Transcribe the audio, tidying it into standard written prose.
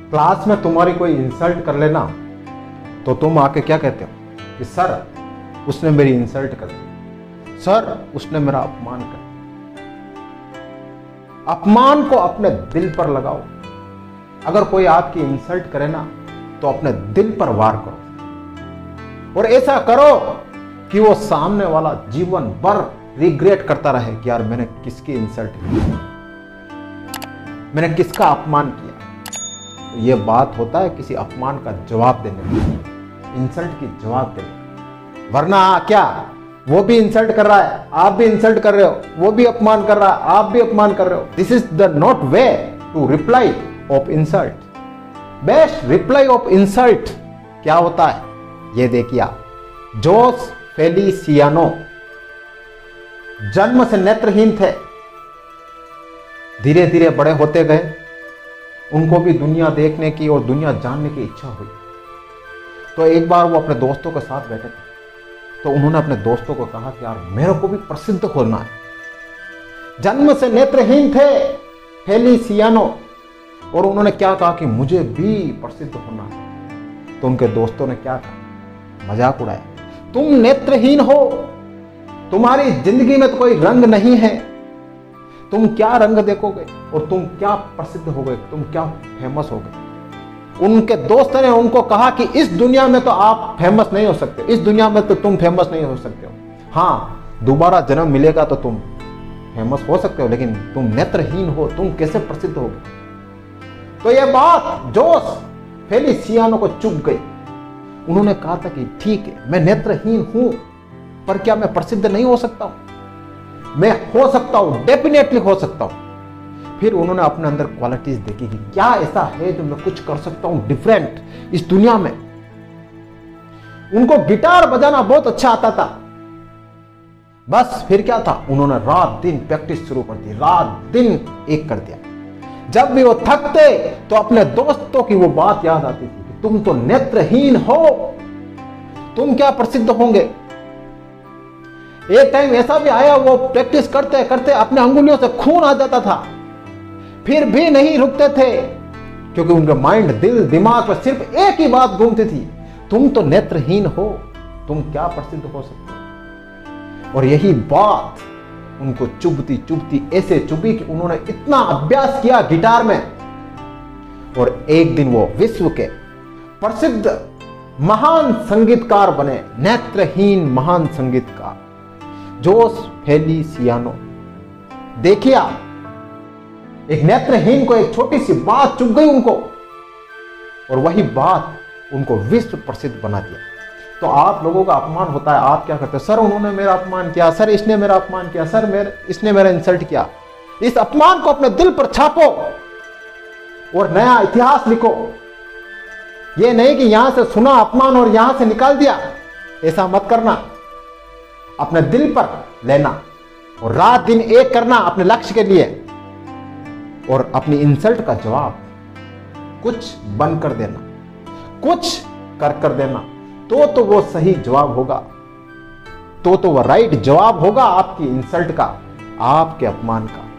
Class में तुम्हारी कोई इंसल्ट कर लेना तो तुम आके क्या कहते हो कि सर उसने मेरी इंसल्ट कर दी, सर उसने मेरा अपमान कर दिया। अपमान को अपने दिल पर लगाओ। अगर कोई आपकी इंसल्ट करे ना तो अपने दिल पर वार करो और ऐसा करो कि वो सामने वाला जीवन भर रिग्रेट करता रहे कि यार मैंने किसकी इंसल्ट की, मैंने किसका अपमान किया। तो ये बात होता है किसी अपमान का जवाब देने में, इंसल्ट की जवाब देने में। वरना क्या वो भी इंसल्ट कर रहा है, आप भी इंसल्ट कर रहे हो, वो भी अपमान कर रहा है, आप भी अपमान कर रहे हो। This is the not way to reply of insult. Best reply of insult क्या होता है ये देखिए। जोस फेलिसियानो जन्म से नेत्रहीन थे, धीरे धीरे बड़े होते गए, उनको भी दुनिया देखने की और दुनिया जानने की इच्छा हुई। तो एक बार वो अपने दोस्तों के साथ बैठे थे, तो उन्होंने अपने दोस्तों को कहा कि यार मेरे को भी प्रसिद्ध होना है। जन्म से नेत्रहीन थे फेलिसियानो और उन्होंने क्या कहा कि मुझे भी प्रसिद्ध होना है। तो उनके दोस्तों ने क्या कहा, मजाक उड़ाया, तुम नेत्रहीन हो, तुम्हारी जिंदगी में तो कोई रंग नहीं है, तुम क्या रंग देखोगे और तुम क्या प्रसिद्ध हो गए, तुम क्या फेमस हो गए। उनके दोस्त ने उनको कहा कि इस दुनिया में तो आप फेमस नहीं हो सकते, इस दुनिया में तो तुम फेमस नहीं हो सकते हो। हाँ, दोबारा जन्म मिलेगा तो तुम फेमस हो सकते हो, लेकिन तुम नेत्रहीन हो, तुम कैसे प्रसिद्ध होगे। तो यह बात जोस फेलिसियानो को चुभ गई। उन्होंने कहा था कि ठीक है, मैं नेत्रहीन हूं, पर क्या मैं प्रसिद्ध नहीं हो सकता हूं? मैं हो सकता हूं, डेफिनेटली हो सकता हूं। फिर उन्होंने अपने अंदर क्वालिटीज देखी कि क्या ऐसा है जो मैं कुछ कर सकता हूं डिफरेंट इस दुनिया में। उनको गिटार बजाना बहुत अच्छा आता था। बस फिर क्या था, उन्होंने रात दिन प्रैक्टिस शुरू कर दी, रात दिन एक कर दिया। जब भी वो थकते तो अपने दोस्तों की वो बात याद आती थी कि तुम तो नेत्रहीन हो, तुम क्या प्रसिद्ध होंगे। एक टाइम ऐसा भी आया, वो प्रैक्टिस करते करते अपने अंगुलियों से खून आ जाता था, फिर भी नहीं रुकते थे, क्योंकि उनका माइंड, दिल, दिमाग पर सिर्फ एक ही बात घूमती थी, तुम तो नेत्रहीन हो, तुम क्या प्रसिद्ध हो सकते हो। और यही बात उनको चुभती चुभती ऐसे चुभी कि उन्होंने इतना अभ्यास किया गिटार में, और एक दिन वो विश्व के प्रसिद्ध महान संगीतकार बने, नेत्रहीन महान संगीतकार जोस फेलिसियानो। देखिए आप, एक नेत्रहीन को एक छोटी सी बात चुभ गई उनको, और वही बात उनको विश्व प्रसिद्ध बना दिया। तो आप लोगों का अपमान होता है, आप क्या करते हो, सर उन्होंने मेरा अपमान किया, सर इसने मेरा अपमान किया, सर इसने मेरा इंसल्ट किया। इस अपमान को अपने दिल पर छापो और नया इतिहास लिखो। यह नहीं कि यहां से सुना अपमान और यहां से निकाल दिया, ऐसा मत करना। अपने दिल पर लेना और रात दिन एक करना अपने लक्ष्य के लिए, और अपनी इंसल्ट का जवाब कुछ बनकर देना, कुछ कर देना, तो वो सही जवाब होगा, तो वो राइट जवाब होगा आपकी इंसल्ट का, आपके अपमान का।